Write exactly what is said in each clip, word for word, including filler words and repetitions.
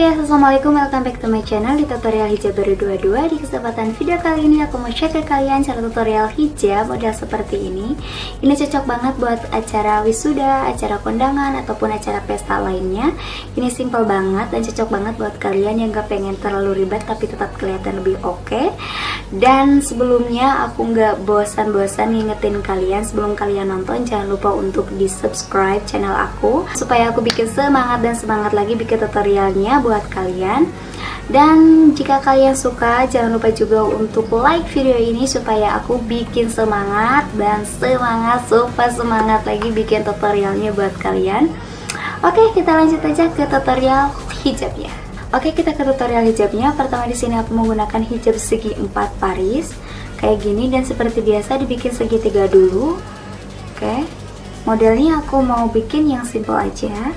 guys, assalamualaikum, welcome back to my channel di tutorial hijab baru dua puluh dua. Di kesempatan video kali ini aku mau share ke kalian cara tutorial hijab model seperti ini. Ini cocok banget buat acara wisuda, acara kondangan, ataupun acara pesta lainnya. Ini simple banget dan cocok banget buat kalian yang gak pengen terlalu ribet tapi tetap kelihatan lebih oke. Dan sebelumnya aku gak bosan-bosan ngingetin kalian, sebelum kalian nonton jangan lupa untuk di subscribe channel aku supaya aku bikin semangat dan semangat lagi bikin tutorialnya buat kalian. Dan jika kalian suka, jangan lupa juga untuk like video ini supaya aku bikin semangat dan semangat super semangat lagi bikin tutorialnya buat kalian. Oke, kita lanjut aja ke tutorial hijabnya. Oke, kita ke tutorial hijabnya. Pertama di sini aku menggunakan hijab segi empat baris kayak gini, dan seperti biasa dibikin segitiga dulu. Oke, modelnya aku mau bikin yang simple aja.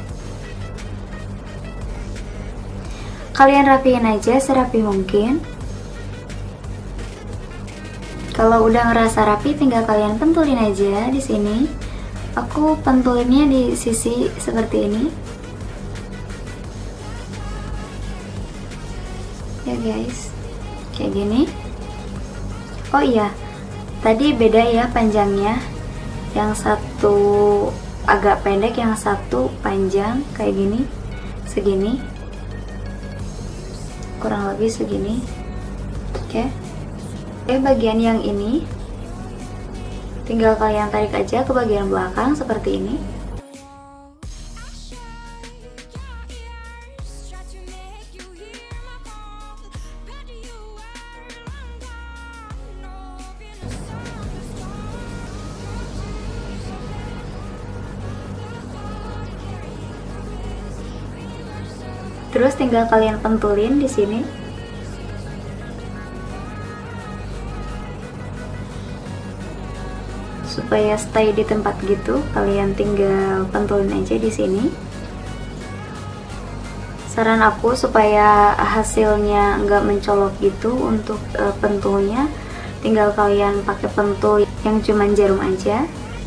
Kalian rapiin aja serapi mungkin. Kalau udah ngerasa rapi, tinggal kalian pentulin aja di sini. Aku pentulinnya di sisi seperti ini. Ya guys, kayak gini. Oh iya, tadi beda ya panjangnya. Yang satu agak pendek, yang satu panjang kayak gini, segini. Kurang lebih segini. Oke. Oke, bagian yang ini tinggal kalian tarik aja ke bagian belakang seperti ini. Terus tinggal kalian pentulin di sini. Supaya stay di tempat gitu, kalian tinggal pentulin aja di sini. Saran aku supaya hasilnya nggak mencolok gitu untuk uh, pentulnya, tinggal kalian pakai pentul yang cuman jarum aja.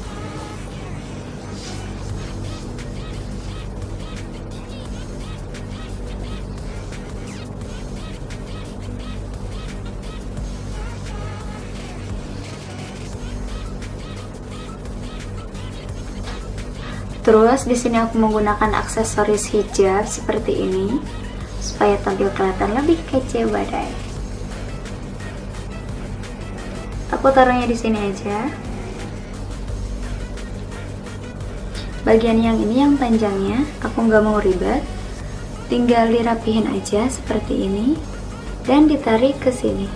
Terus di sini aku menggunakan aksesoris hijab seperti ini supaya tampil kelihatan lebih kece badai. Aku taruhnya di sini aja. Bagian yang ini yang panjangnya aku nggak mau ribet, tinggal dirapihin aja seperti ini dan ditarik ke sini.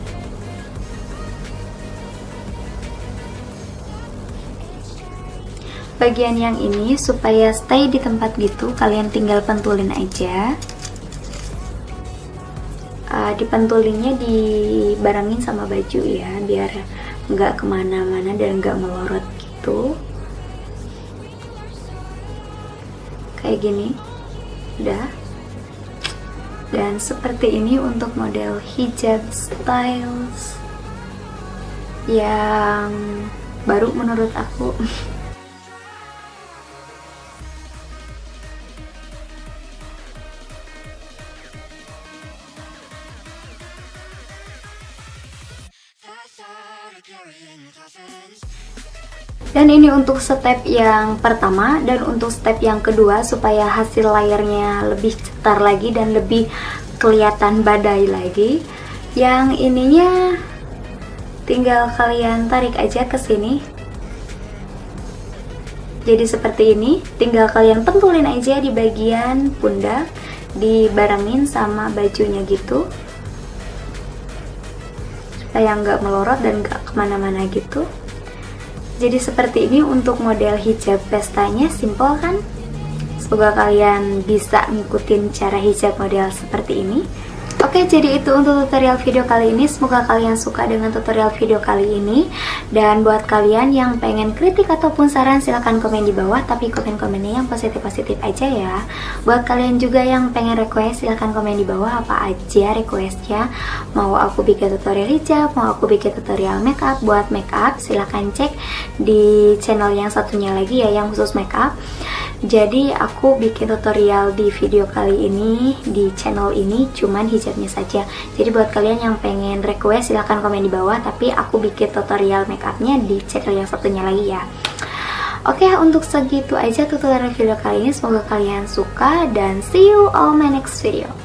Bagian yang ini supaya stay di tempat gitu, kalian tinggal pentulin aja. Uh, dipentulinnya dibarengin sama baju ya, biar nggak kemana-mana dan nggak melorot gitu. Kayak gini, udah. Dan seperti ini untuk model hijab styles yang baru menurut aku. Dan ini untuk step yang pertama, dan untuk step yang kedua supaya hasil layarnya lebih cetar lagi dan lebih kelihatan badai lagi. Yang ininya tinggal kalian tarik aja ke sini. Jadi seperti ini, tinggal kalian pentulin aja di bagian pundak, dibarengin sama bajunya gitu supaya nggak melorot dan nggak kemana-mana gitu. Jadi seperti ini untuk model hijab pestanya, simple kan? Semoga kalian bisa ngikutin cara hijab model seperti ini. Oke, jadi itu untuk tutorial video kali ini. Semoga kalian suka dengan tutorial video kali ini. Dan buat kalian yang pengen kritik ataupun saran, silahkan komen di bawah. Tapi komen-komennya yang positif-positif aja ya. Buat kalian juga yang pengen request, silahkan komen di bawah apa aja requestnya. Mau aku bikin tutorial hijab, mau aku bikin tutorial makeup. Buat makeup, silahkan cek di channel yang satunya lagi ya, yang khusus makeup. Jadi aku bikin tutorial di video kali ini di channel ini cuman hijabnya saja. Jadi buat kalian yang pengen request silahkan komen di bawah, tapi aku bikin tutorial makeupnya di channel yang satunya lagi ya. Oke, untuk segitu aja tutorial video kali ini. Semoga kalian suka dan see you all my next video.